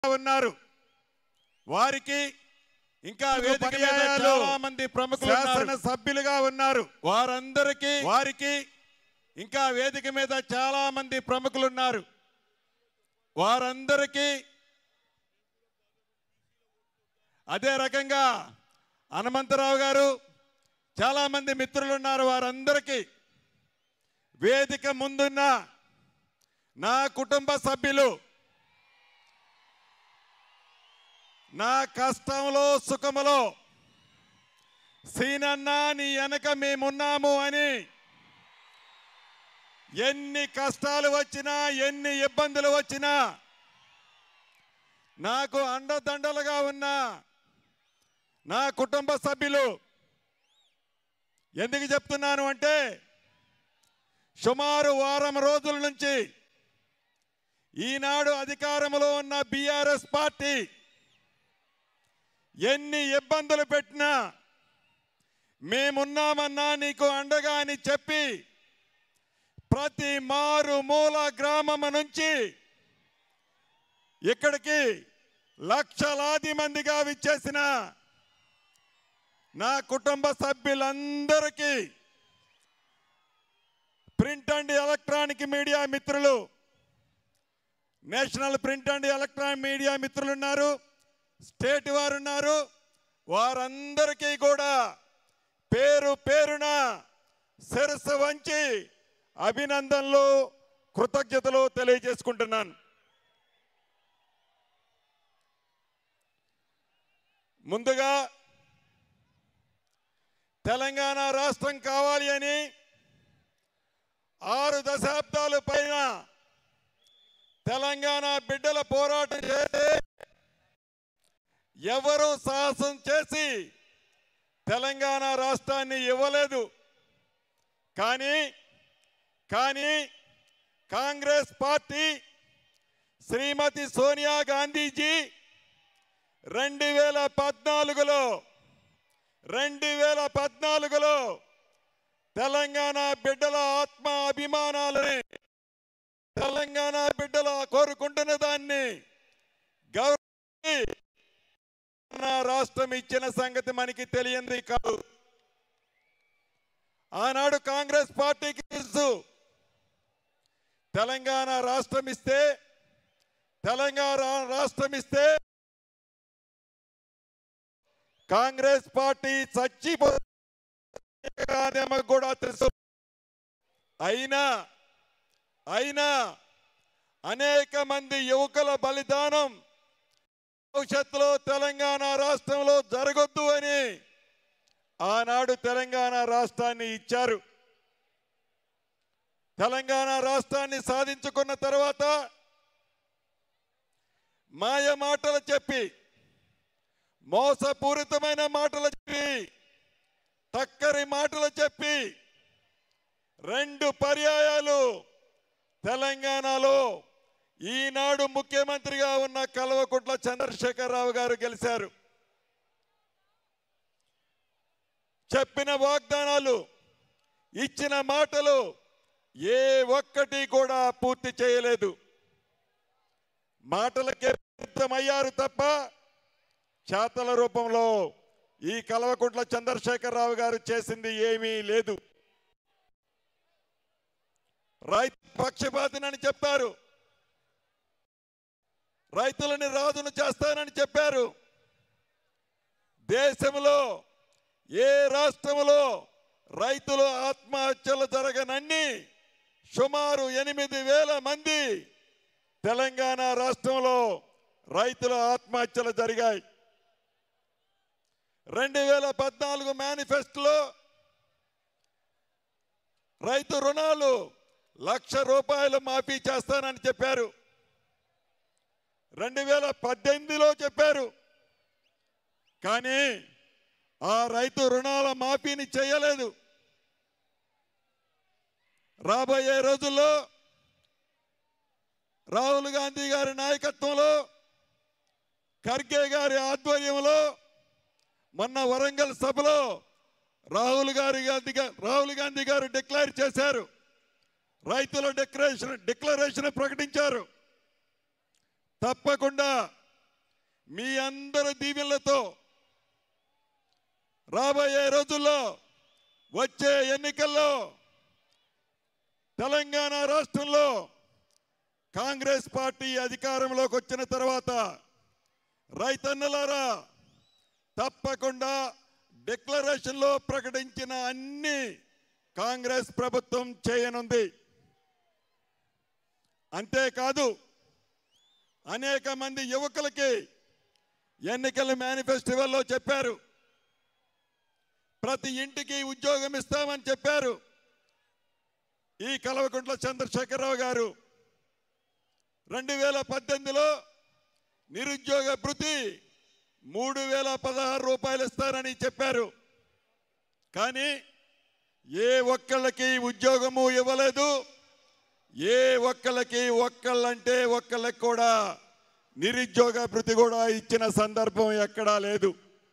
ఉన్నారు. వారికి ఇంకా వేదిక మీద చాలా మంది ప్రముఖులు శాసన సభ్యులుగా ఉన్నారు. వారికి ఇంకా వేదిక మీద చాలా మంది ప్రముఖులు ఉన్నారు. వారందరికీ అదే రకంగా హనుమంతరావు గారు చాలా మంది మిత్రులు ఉన్నారు. వారందరికీ వేదిక ముందున్న నా కుటుంబ సభ్యులు, నా కష్టంలో సుఖములో సీనన్న నీ వెనక మేమున్నాము అని ఎన్ని కష్టాలు వచ్చినా ఎన్ని ఇబ్బందులు వచ్చినా నాకు అండదండలుగా ఉన్న నా కుటుంబ సభ్యులు. ఎందుకు చెప్తున్నాను అంటే సుమారు వారం రోజుల నుంచి ఈనాడు అధికారంలో ఉన్న బీఆర్ఎస్ పార్టీ ఎన్ని ఇబ్బందులు పెట్టినా మేమున్నామన్నా నీకు అండగా అని చెప్పి ప్రతి మారుమూల గ్రామం నుంచి ఇక్కడికి లక్షలాది మందిగా విచ్చేసిన నా కుటుంబ సభ్యులందరికీ, ప్రింట్ అండ్ ఎలక్ట్రానిక్ మీడియా మిత్రులు, national print and electronic media మిత్రులు ఉన్నారు, స్టేట్ వారు ఉన్నారు. వారందరికీ కూడా పేరు పేరున శిరస్సు వంచి అభినందనలు, కృతజ్ఞతలు తెలియజేసుకుంటున్నాను. ముందుగా తెలంగాణ రాష్ట్రం కావాలి అని 6 దశాబ్దాల పైన తెలంగాణ బిడ్డల పోరాటం చేసి ఎవరు సాహసం చేసి తెలంగాణ రాష్ట్రాన్ని ఇవ్వలేదు. కానీ కాంగ్రెస్ పార్టీ శ్రీమతి సోనియా గాంధీజీ 2014లో తెలంగాణ బిడ్డల ఆత్మ అభిమానాలని, తెలంగాణ బిడ్డల కోరుకుంటున్న దాన్ని గౌరవించి రాష్ట్రం ఇచ్చిన సంగతి మనకి తెలియంది కాదు. ఆనాడు కాంగ్రెస్ పార్టీకి తెలుసు తెలంగాణ రాష్ట్రం ఇస్తే కాంగ్రెస్ పార్టీ చచ్చిపోతే కూడా తెలుసు. అయినా అనేక మంది యువకుల బలిదానం భవిష్యత్తులో తెలంగాణ రాష్ట్రంలో జరగొద్దు అని ఆనాడు తెలంగాణ రాష్ట్రాన్ని ఇచ్చారు. తెలంగాణ రాష్ట్రాన్ని సాధించుకున్న తర్వాత మాయ మాటలు చెప్పి, మోసపూరితమైన మాటలు చెప్పి, టక్కరి మాటలు చెప్పి 2 పర్యాయాలు తెలంగాణలో ఈనాడు ముఖ్యమంత్రిగా ఉన్న కల్వకుంట్ల చంద్రశేఖరరావు గారు గెలిచారు. చెప్పిన వాగ్దానాలు, ఇచ్చిన మాటలు ఏ ఒక్కటి కూడా పూర్తి చేయలేదు. మాటలకే పరిమితమయ్యారు తప్ప చేతల రూపంలో ఈ కల్వకుంట్ల చంద్రశేఖరరావు గారు చేసింది ఏమీ లేదు. రైతు పక్షపాతినని చెప్పారు, రైతులని రాజును చేస్తానని చెప్పారు. దేశంలో ఏ రాష్ట్రంలో రైతులు ఆత్మహత్యలు జరగనన్ని సుమారు 8,000 మంది తెలంగాణ రాష్ట్రంలో రైతుల ఆత్మహత్యలు జరిగాయి. 2014 మేనిఫెస్టోలో రైతు రుణాలు 1,00,000 రూపాయలు మాఫీ చేస్తానని చెప్పారు. 2018లో చెప్పారు. కానీ ఆ రైతు రుణాల మాఫీని చేయలేదు. రాబోయే రోజుల్లో రాహుల్ గాంధీ గారి నాయకత్వంలో, ఖర్గే గారి ఆధ్వర్యంలో మొన్న వరంగల్ సభలో రాహుల్ గాంధీ గారు డిక్లేర్ చేశారు. రైతుల డిక్లరేషన్ ప్రకటించారు. తప్పకుండా అందరి దీవెనలతో రాబోయే రోజుల్లో వచ్చే ఎన్నికల్లో తెలంగాణ రాష్ట్రంలో కాంగ్రెస్ పార్టీ అధికారంలోకి వచ్చిన తర్వాత రైతన్నలారా తప్పకుండా డిక్లరేషన్లో ప్రకటించిన అన్ని కాంగ్రెస్ ప్రభుత్వం చేయనుంది. అంతేకాదు అనేక మంది యువకులకి ఎన్నికల మేనిఫెస్టోలో చెప్పారు, ప్రతి ఇంటికి ఉద్యోగం ఇస్తామని చెప్పారు. ఈ కల్వకుంట్ల చంద్రశేఖరరావు గారు 2018లో నిరుద్యోగ భృతి 3016 రూపాయలు ఇస్తారని చెప్పారు. కానీ ఏ ఒక్కళ్ళకి ఉద్యోగము ఇవ్వలేదు. ఏ ఒక్కళ్ళకి ఒక్కళ్ళంటే ఒక్కళ్ళకి కూడా నిరుద్యోగ భృతి కూడా ఇచ్చిన సందర్భం ఎక్కడా లేదు.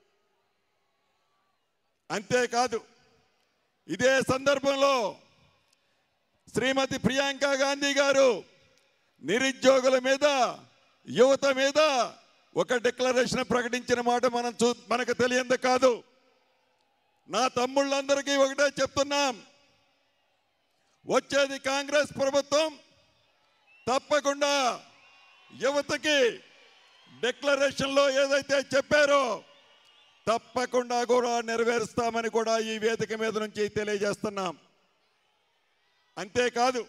అంతేకాదు ఇదే సందర్భంలో శ్రీమతి ప్రియాంక గాంధీ గారు నిరుద్యోగుల మీద యువత మీద ఒక డిక్లరేషన్ ప్రకటించిన మాట మనకు తెలియంది కాదు. నా తమ్ముళ్ళందరికీ ఒకటే చెప్తున్నాం, వచ్చేది కాంగ్రెస్ ప్రభుత్వం తప్పకుండా యువతకి డిక్లరేషన్లో ఏదైతే చెప్పారో తప్పకుండా కూడా నెరవేరుస్తామని కూడా ఈ వేదిక మీద నుంచి తెలియజేస్తున్నాం. అంతేకాదు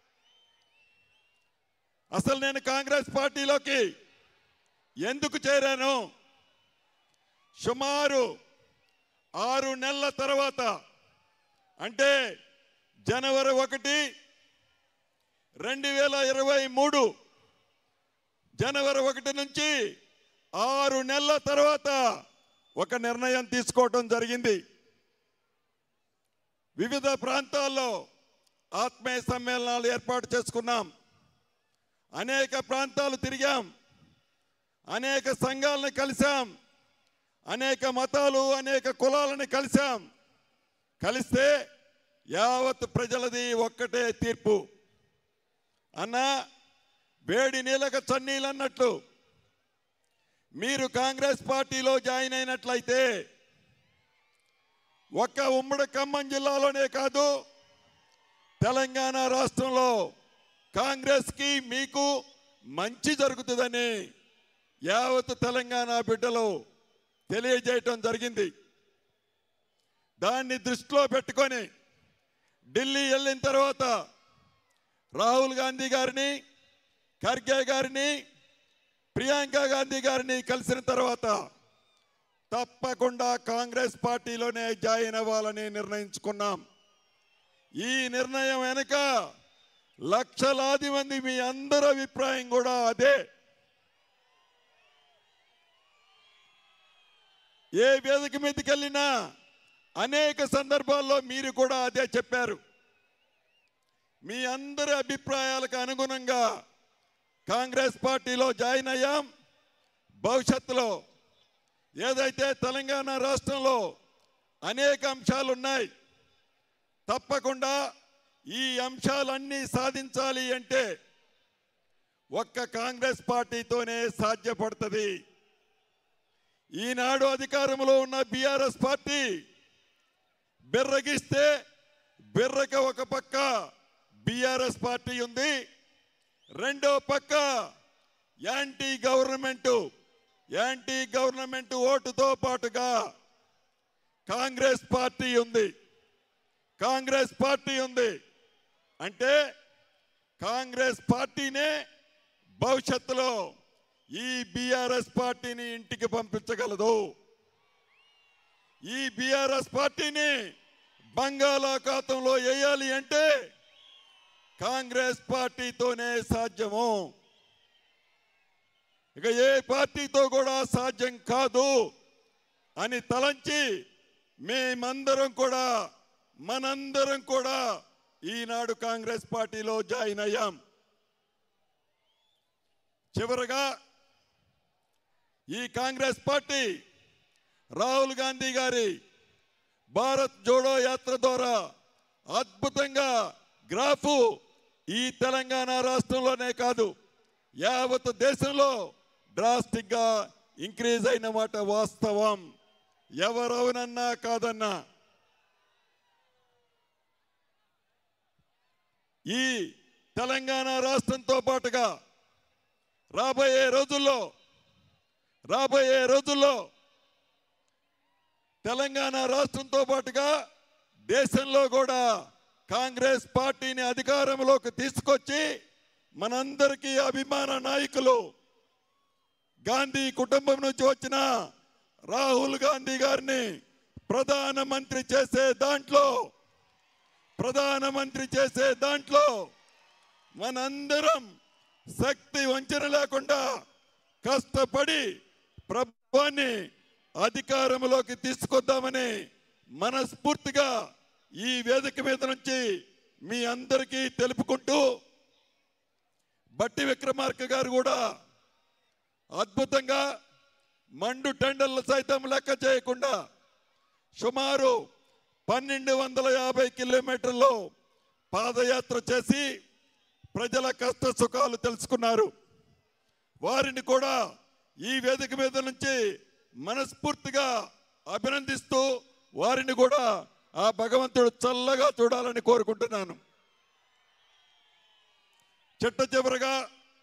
అసలు నేను కాంగ్రెస్ పార్టీలోకి ఎందుకు చేరాను? సుమారు 6 నెలల తర్వాత అంటే జనవరి 1, 2023 జనవరి 1 నుంచి 6 నెలల తర్వాత ఒక నిర్ణయం తీసుకోవడం జరిగింది. వివిధ ప్రాంతాల్లో ఆత్మీయ సమ్మేళనాలు ఏర్పాటు చేసుకున్నాం. అనేక ప్రాంతాలు తిరిగాం, అనేక సంఘాలను కలిసాం, అనేక మతాలు అనేక కులాలను కలిసాం. కలిస్తే యావత్ ప్రజలది ఒక్కటే తీర్పు. అన్నా వేడి నీళ్ళక చన్నీళ్ళు అన్నట్లు మీరు కాంగ్రెస్ పార్టీలో జాయిన్ అయినట్లయితే ఒక్క ఉమ్మడి ఖమ్మం జిల్లాలోనే కాదు తెలంగాణ రాష్ట్రంలో కాంగ్రెస్కి మీకు మంచి జరుగుతుందని యావత్ తెలంగాణ బిడ్డలు తెలియజేయటం జరిగింది. దాన్ని దృష్టిలో పెట్టుకొని ఢిల్లీ వెళ్ళిన తర్వాత రాహుల్ గాంధీ గారిని, ఖర్గే గారిని, ప్రియాంక గాంధీ గారిని కలిసిన తర్వాత తప్పకుండా కాంగ్రెస్ పార్టీలోనే జాయిన్ అవ్వాలని నిర్ణయించుకున్నాం. ఈ నిర్ణయం వెనుక లక్షలాది మంది మీ అందరి అభిప్రాయం కూడా అదే. ఏ వేదిక మీదకి వెళ్ళినా అనేక సందర్భాల్లో మీరు కూడా అదే చెప్పారు. మీ అందరి అభిప్రాయాలకు అనుగుణంగా కాంగ్రెస్ పార్టీలో జాయిన్ అయ్యాం. భవిష్యత్తులో ఏదైతే తెలంగాణ రాష్ట్రంలో అనేక అంశాలు ఉన్నాయి, తప్పకుండా ఈ అంశాలన్నీ సాధించాలి అంటే ఒక్క కాంగ్రెస్ పార్టీతోనే సాధ్యపడుతుంది. ఈనాడు అధికారంలో ఉన్న బీఆర్ఎస్ పార్టీ బిర్రగిస్తే బిర్రక ఒక పక్క బీఆర్ఎస్ పార్టీ ఉంది, రెండో పక్క యాంటీ గవర్నమెంట్ ఓటుతో పాటుగా కాంగ్రెస్ పార్టీ ఉంది. అంటే కాంగ్రెస్ పార్టీనే భవిష్యత్తులో ఈ బీఆర్ఎస్ పార్టీని ఇంటికి పంపించగలదు. ఈ బీఆర్ఎస్ పార్టీని బంగాళాఖాతంలో వేయాలి అంటే కాంగ్రెస్ పార్టీతోనే సాధ్యము. ఇక ఏ పార్టీతో కూడా సాధ్యం కాదు అని తలంచి మనందరం కూడా ఈనాడు కాంగ్రెస్ పార్టీలో జాయిన్ అయ్యాం. చివరగా ఈ కాంగ్రెస్ పార్టీ రాహుల్ గాంధీ గారి భారత్ జోడో యాత్ర ద్వారా అద్భుతంగా గ్రాఫ్ ఈ తెలంగాణ రాష్ట్రంలోనే కాదు యావత్ దేశంలో డ్రాస్టిక్గా ఇంక్రీజ్ అయిన మాట వాస్తవం. ఎవరవునన్నా కాదన్నా ఈ తెలంగాణ రాష్ట్రంతో పాటుగా రాబోయే రోజుల్లో తెలంగాణ రాష్ట్రంతో పాటుగా దేశంలో కూడా కాంగ్రెస్ పార్టీని అధికారంలోకి తీసుకొచ్చి మనందరికీ అభిమాన నాయకులు గాంధీ కుటుంబం నుంచి వచ్చిన రాహుల్ గాంధీ గారిని ప్రధానమంత్రి చేసే దాంట్లో మనందరం శక్తి వంచన లేకుండా కష్టపడి ప్రభుత్వాన్ని అధికారంలోకి తీసుకొద్దామని మనస్ఫూర్తిగా ఈ వేదిక మీద నుంచి మీ అందరికీ తెలుపుకుంటూ, బట్టి విక్రమార్క గారు కూడా అద్భుతంగా మండు టెండర్లు సైతం లెక్క చేయకుండా సుమారు 1250 కిలోమీటర్లు పాదయాత్ర చేసి ప్రజల కష్ట సుఖాలు తెలుసుకున్నారు. వారిని కూడా ఈ వేదిక మీద నుంచి మనస్ఫూర్తిగా అభినందిస్తూ వారిని కూడా ఆ భగవంతుడు చల్లగా చూడాలని కోరుకుంటున్నాను. చిట్ట చివరగా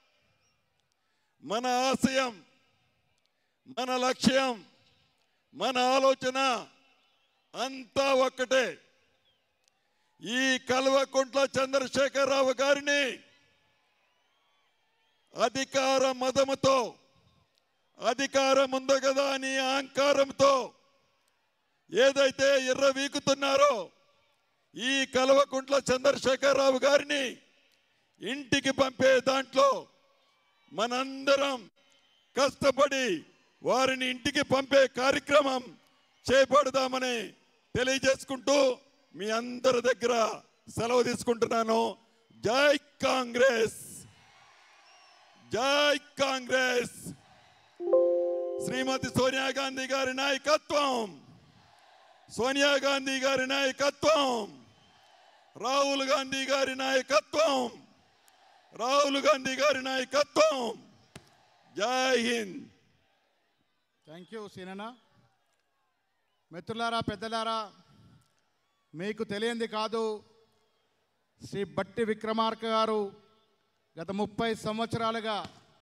మన ఆశయం, మన లక్ష్యం, మన ఆలోచన అంతా ఒక్కటే. ఈ కల్వకుంట్ల చంద్రశేఖరరావు గారిని అధికార మదముతో, అధికారం ఉంది కదా అని అహంకారంతో ఏదైతే ఎర్రవీకుతున్నారో ఈ కల్వకుంట్ల చంద్రశేఖరరావు గారిని ఇంటికి పంపే దాంట్లో మనందరం కష్టపడి వారిని ఇంటికి పంపే కార్యక్రమం చేపడదామని తెలియజేసుకుంటూ మీ అందరి దగ్గర సెలవు తీసుకుంటున్నాను. జై కాంగ్రెస్, జై కాంగ్రెస్. శ్రీమతి సోనియా గాంధీ గారి నాయకత్వం, సోనియా గాంధీ గారి నాయకత్వం, రాహుల్ గాంధీ గారి నాయకత్వం, రాహుల్ గాంధీ గారి నాయకత్వం. జై హింద్. థ్యాంక్ యూ సీనన్న. మిత్రులారా, పెద్దలారా, మీకు తెలియంది కాదు, శ్రీ బట్టి విక్రమార్క గారు గత 30 సంవత్సరాలుగా